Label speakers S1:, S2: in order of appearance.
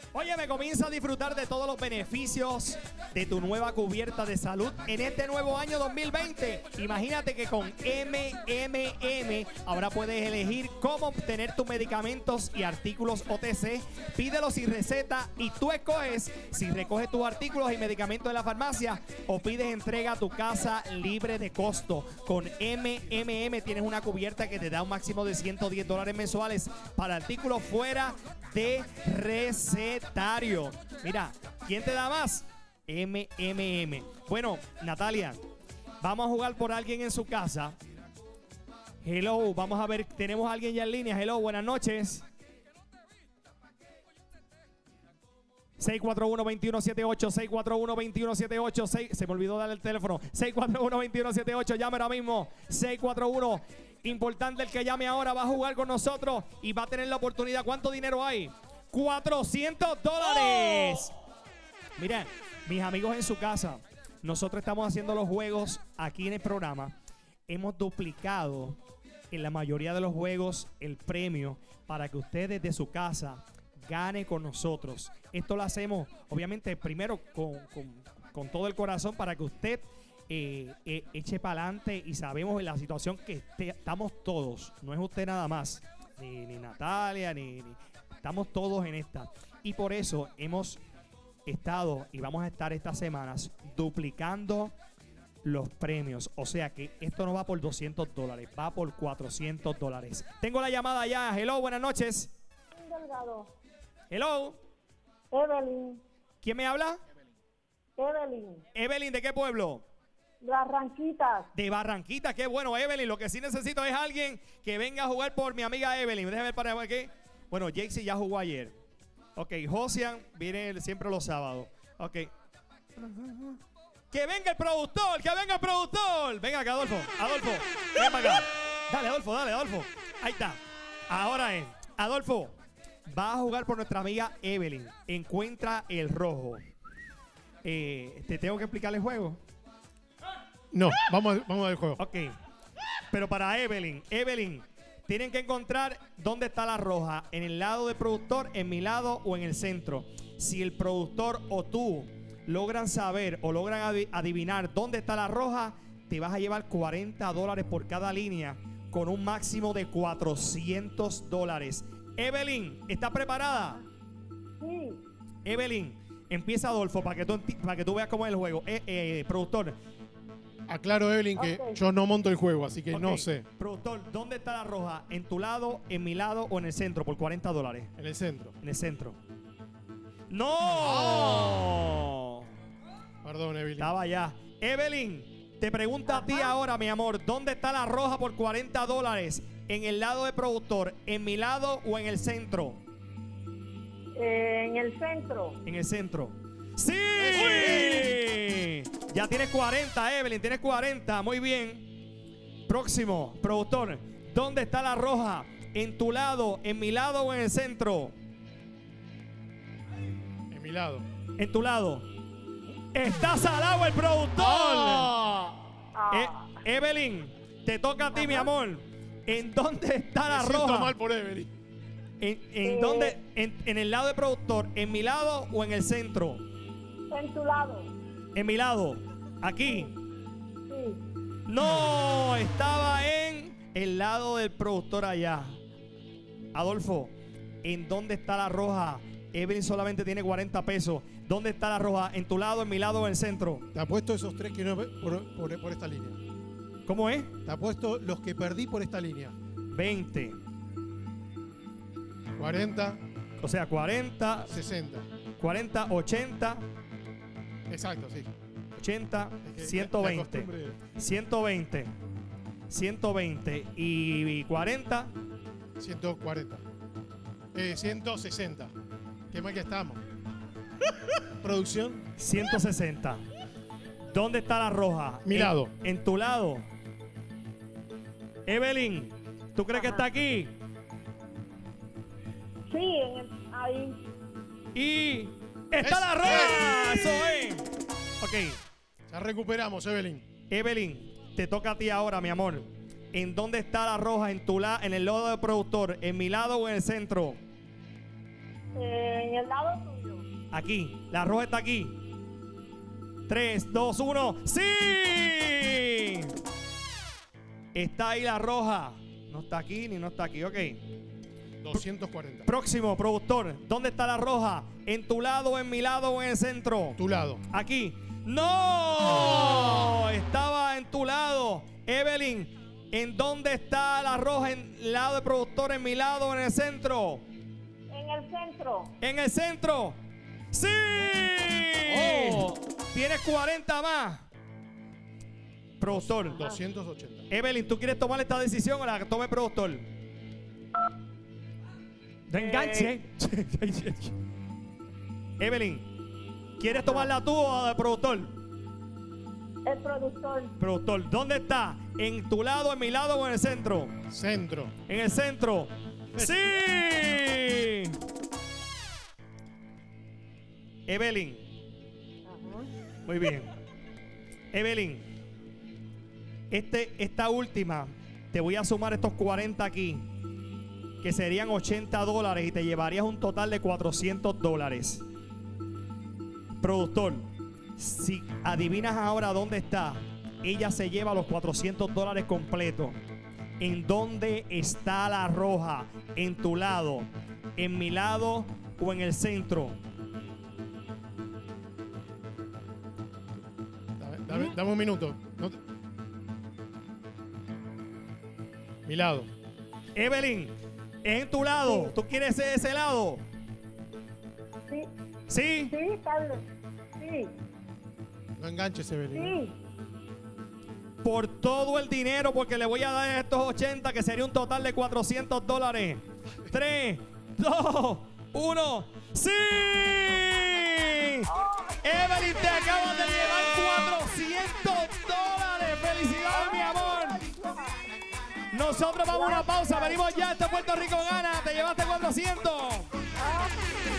S1: Oye, me comienza a disfrutar de todos los beneficios de tu nueva cubierta de salud en este nuevo año 2020. Imagínate que con MMM ahora puedes elegir cómo obtener tus medicamentos y artículos OTC. Pídelos sin receta y tú escoges si recoges tus artículos y medicamentos de la farmacia o pides entrega a tu casa libre de costo. Con MMM tienes una cubierta que te da un máximo de $110 mensuales para artículos fuera de recetario. Mira, ¿quién te da más? MMM. Bueno, Natalia, vamos a jugar por alguien en su casa. Hello, vamos a ver, tenemos a alguien ya en línea. Hello, buenas noches. 641-2178, 641-2178, se me olvidó darle el teléfono. 641-2178, llame ahora mismo. 641. Importante el que llame ahora, va a jugar con nosotros y va a tener la oportunidad. ¿Cuánto dinero hay? $400. Mira, mis amigos en su casa, nosotros estamos haciendo los juegos aquí en el programa. Hemos duplicado en la mayoría de los juegos el premio para que usted desde su casa gane con nosotros. Esto lo hacemos, obviamente, primero con todo el corazón para que usted eche para adelante y sabemos en la situación que estamos todos. No es usted nada más, ni Natalia, ni estamos todos en esta. Y por eso hemos estado y vamos a estar estas semanas duplicando los premios. O sea que esto no va por $200, va por $400. Tengo la llamada ya. Hello, buenas noches.
S2: Delgado.
S1: Hello.
S2: Evelyn.
S1: ¿Quién me habla?
S2: Evelyn.
S1: Evelyn, ¿de qué pueblo?
S2: Barranquitas.
S1: De Barranquita, qué bueno, Evelyn. Lo que sí necesito es alguien que venga a jugar por mi amiga Evelyn. Déjame ver para aquí. Bueno, Jaycee ya jugó ayer. Ok, Josian viene siempre los sábados. Ok. Que venga el productor, que venga el productor. Venga acá, Adolfo. Adolfo, ven para acá. Dale, Adolfo, dale, Adolfo. Ahí está. Ahora es. Adolfo, va a jugar por nuestra amiga Evelyn. Encuentra el rojo. ¿Te tengo que explicar el juego?
S3: No, vamos a ver el juego.
S1: Ok. Pero para Evelyn, tienen que encontrar dónde está la roja. En el lado del productor, en mi lado o en el centro. Si el productor o tú logran saber o logran adivinar dónde está la roja, te vas a llevar $40 por cada línea con un máximo de $400. Evelyn, ¿estás preparada?
S2: Sí.
S1: Evelyn, empieza Adolfo para que tú veas cómo es el juego. Productor.
S3: Aclaro, Evelyn, que yo no monto el juego, así que no sé.
S1: Productor, ¿dónde está la roja? ¿En tu lado, en mi lado o en el centro? Por $40.
S3: En el centro.
S1: En el centro. ¡No!
S3: Perdón, Evelyn.
S1: Estaba allá. Evelyn, te pregunto a ti ahora, mi amor, ¿dónde está la roja por $40? ¿En el lado del productor, en mi lado o en el centro?
S2: En el centro.
S1: En el centro. ¡Sí! Ya tienes 40, Evelyn, tienes 40. Muy bien. Próximo, productor. ¿Dónde está la roja? ¿En tu lado, en mi lado o en el centro?
S3: En mi lado.
S1: En tu lado. ¡Está salado el productor! Evelyn, te toca a ti, mi amor. ¿En dónde está la
S3: Me siento
S1: roja?
S3: mal por Evelyn.
S1: ¿En dónde? ¿En el lado del productor? ¿En mi lado o en el centro?
S2: En tu lado.
S1: En mi lado. Aquí.
S2: Sí.
S1: No, estaba en el lado del productor allá. Adolfo, ¿en dónde está la roja? Evelyn solamente tiene $40. ¿Dónde está la roja? ¿En tu lado, en mi lado o en el centro?
S3: Te apuesto esos tres que no por esta línea.
S1: ¿Cómo es?
S3: Te apuesto los que perdí por esta línea.
S1: 20.
S3: 40.
S1: O sea, 40,
S3: 60.
S1: 40, 80,
S3: Exacto, sí.
S1: 80,
S3: Es que
S1: 120.
S3: la costumbre-
S1: 120. 120 y 40.
S3: 140. 160. Qué mal que estamos. Producción.
S1: 160. ¿Dónde está la roja?
S3: Mi lado.
S1: En tu lado. Evelyn, ¿tú crees que está aquí?
S2: Sí, ahí.
S1: Y está la roja. Eso es. Ok.
S3: Ya recuperamos, Evelyn.
S1: Evelyn, te toca a ti ahora, mi amor. ¿En dónde está la roja? ¿En tu en el lado del productor? ¿En mi lado o en el centro?
S2: En el lado tuyo.
S1: Aquí. La roja está aquí. 3, 2, 1. ¡Sí! Está ahí la roja. No está aquí ni no está aquí. Ok.
S3: 240.
S1: Próximo, productor. ¿Dónde está la roja? ¿En tu lado, en mi lado o en el centro?
S3: Tu lado.
S1: Aquí. ¡No! Estaba en tu lado. Evelyn, ¿en dónde está la roja? ¿En el lado del productor, en mi lado o en el centro?
S2: En el centro.
S1: ¿En el centro? ¡Sí!
S3: Oh.
S1: Tienes 40 más. Productor.
S3: 280.
S1: Evelyn, ¿tú quieres tomar esta decisión o la tome el productor? No enganche. Evelyn, ¿quieres tomarla tú o el productor?
S2: El productor.
S1: Productor, ¿dónde está? ¿En tu lado, en mi lado o en el centro?
S3: Centro.
S1: En el centro. ¡Sí! Evelyn.
S2: Ajá.
S1: Muy bien. Evelyn, esta última, te voy a sumar estos 40 aquí, que serían $80 y te llevarías un total de $400. Productor, si adivinas ahora dónde está, ella se lleva los $400 completos. ¿En dónde está la roja? ¿En tu lado, en mi lado o en el centro?
S3: Dame un minuto. No te- Mi lado.
S1: Evelyn, ¿es en tu lado?
S2: Sí.
S1: ¿Tú quieres ser ese lado?
S2: Sí,
S1: ¿Sí?
S2: sí, Carlos. Sí,
S3: No enganches, Evelyn.
S2: sí.
S1: Por todo el dinero, porque le voy a dar estos 80, que sería un total de $400. 3, 2, 1. ¡Sí! Evelyn, te acabas de llevar $400. ¡Felicidades, mi amor! Nosotros vamos a una pausa. Venimos ya. Este Puerto Rico gana. Te llevaste 400.